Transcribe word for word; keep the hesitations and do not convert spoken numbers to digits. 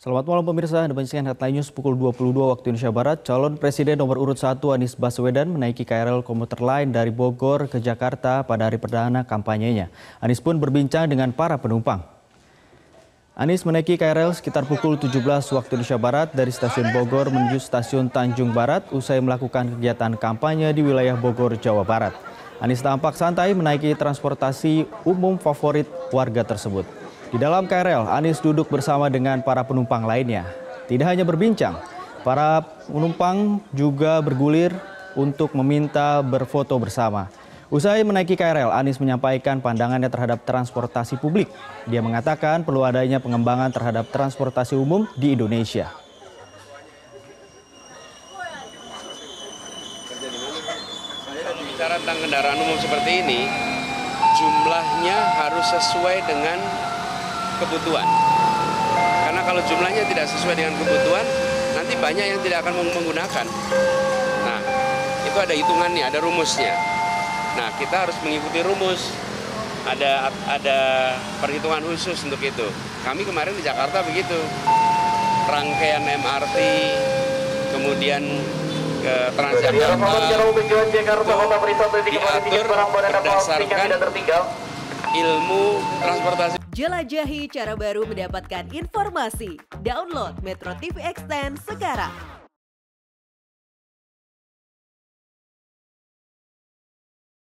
Selamat malam pemirsa, Anda menyaksikan Headline News pukul dua puluh dua waktu Indonesia Barat. Calon Presiden nomor urut satu Anies Baswedan menaiki K R L komuter lain dari Bogor ke Jakarta pada hari perdana kampanyenya. Anies pun berbincang dengan para penumpang. Anies menaiki K R L sekitar pukul tujuh belas waktu Indonesia Barat dari stasiun Bogor menuju stasiun Tanjung Barat usai melakukan kegiatan kampanye di wilayah Bogor, Jawa Barat. Anies tampak santai menaiki transportasi umum favorit warga tersebut. Di dalam K R L, Anies duduk bersama dengan para penumpang lainnya. Tidak hanya berbincang, para penumpang juga bergulir untuk meminta berfoto bersama. Usai menaiki K R L, Anies menyampaikan pandangannya terhadap transportasi publik. Dia mengatakan perlu adanya pengembangan terhadap transportasi umum di Indonesia. Bicara tentang kendaraan umum seperti ini, jumlahnya harus sesuai dengan kebutuhan. Karena kalau jumlahnya tidak sesuai dengan kebutuhan, nanti banyak yang tidak akan menggunakan. Nah, itu ada hitungannya, ada rumusnya. Nah, kita harus mengikuti rumus. Ada ada perhitungan khusus untuk itu. Kami kemarin di Jakarta begitu. Rangkaian M R T, kemudian ke Transjakarta, diatur berdasarkan ilmu transportasi. Jelajahi cara baru mendapatkan informasi. Download Metro T V Extend sekarang.